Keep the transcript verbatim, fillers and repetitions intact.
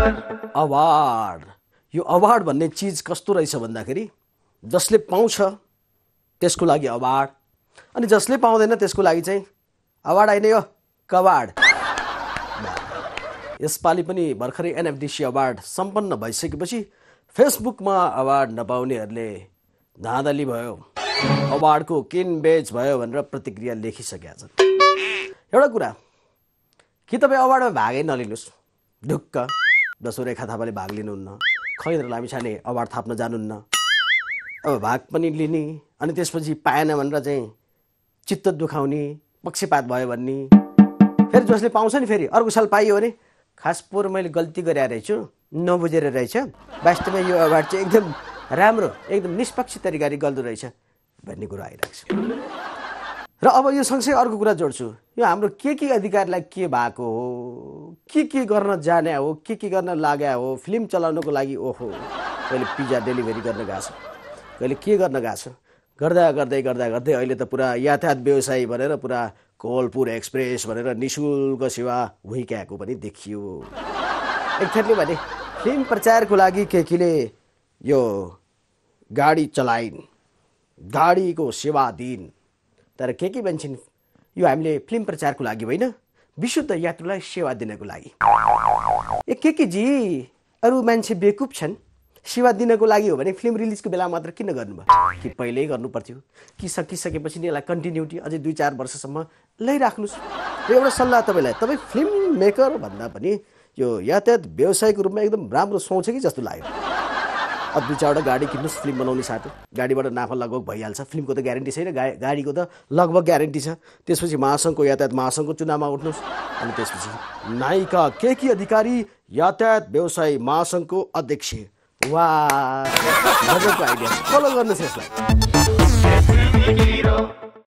Award यो award भन्ने चीज कस्तो रहेछ भन्दाखेरि जसले पाउँछ त्यसको लागि अवार्ड अनि जसले पाउँदैन त्यसको लागि चाहिँ अवार्ड हैन यो कवार्ड। यसपालि पनि भर्खरै एनएफडीसी अवार्ड सम्पन्न भइसकेपछि फेसबुकमा अवार्ड नपाउनेहरूले धाँधली भयो, अवार्डको किन बेच भयो भनेर प्रतिक्रिया लेखिसकेका छन्। एउटा कुरा, कि तपाईँ अवार्डमा भागै नलिनुहोस्, ढुक्क दसौँ रेखा थापाले भाग लिनुहुन्न, खैन्द्र लामिछाने अवार्ड थाप्न जानुहुन्न, अब भाग पनि लिने अनि त्यसपछि पाएन भनेर चाहिँ चित्त दुखाउने, पक्षपात भयो भन्ने, फेरि जसले पाउँछ नि फेरि अर्को साल पाइयो भने खास पोहोर मैले गल्ती गरेर रहेछु, नबुझेर रहेछ, वास्तवमा यो अवार्ड चाहिँ एकदम राम्रो, एकदम निष्पक्ष तरिकाले गर्दो रहेछ भन्ने कुरा आइरहेको छ। र अब यो सँगसँगै अर्को कुरा जोड्छु, यो हाम्रो के के अधिकारलाई के भएको हो, के के गर्न जाने हो, के के गर्न लाग्या हो, फिल्म चलाउनको लागि ओहो कहिले पिज्जा डेलिभरी गर्न गएको छ, कहिले के गर्न गएको छ, गर्दा गर्दै गर्दा गर्दै अहिले त पुरा यातायात व्यवसायी भनेर पुरा कोलपुर एक्सप्रेस भनेर निशुल्क सेवा भुइँक्याएको पनि देखियो। एक थरले भने फिल्म प्रचारको लागि के केले यो गाडी चलाइन्, गाडीको सेवा दिइन्, तर के के भन्छन् यो हामीले फिल्म प्रचारको लागि होइन, विशुद्ध यात्रुलाई सेवा दिनको लागि। ए के के जी अरू मान्छे बेकुप छन्, सेवा दिनको लागि हो भने फिल्म रिलिजको बेला मात्र किन गर्नुभयो, कि पहिल्यै गर्नु पर्थ्यो, कि सकिसकेपछि नि यसलाई कन्टिन्युटी अझै दुई चार वर्षसम्म ल्याइराख्नुहोस्। र एउटा सल्लाह तपाईँलाई, तपाईँ फिल्म मेकर भन्दा पनि यो यातायात व्यवसायको रूपमा एकदम राम्रो सोच कि जस्तो लाग्यो। अब दुई चारवटा गाडी किन्नुहोस् फिल्म बनाउने साथै, गाडीबाट नाफा लगभग भइहाल्छ, फिल्मको त ग्यारेन्टी छैन, गा गाडीको त लगभग ग्यारेन्टी छ। त्यसपछि महासङ्घको यातायात महासङ्घको चुनावमा उठ्नुहोस् अनि त्यसपछि नायिका के के अधिकारी यातायात व्यवसायी महासङ्घको अध्यक्ष। वाह मजाको आइडिया, फलो गर्नुहोस् यसलाई।